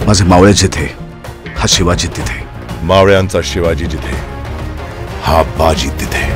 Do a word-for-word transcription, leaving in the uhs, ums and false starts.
माझे मावळे जिथे हा शिवाजी तिथे, मावळ्यांचा शिवाजी जिथे हा बाजी तिथे.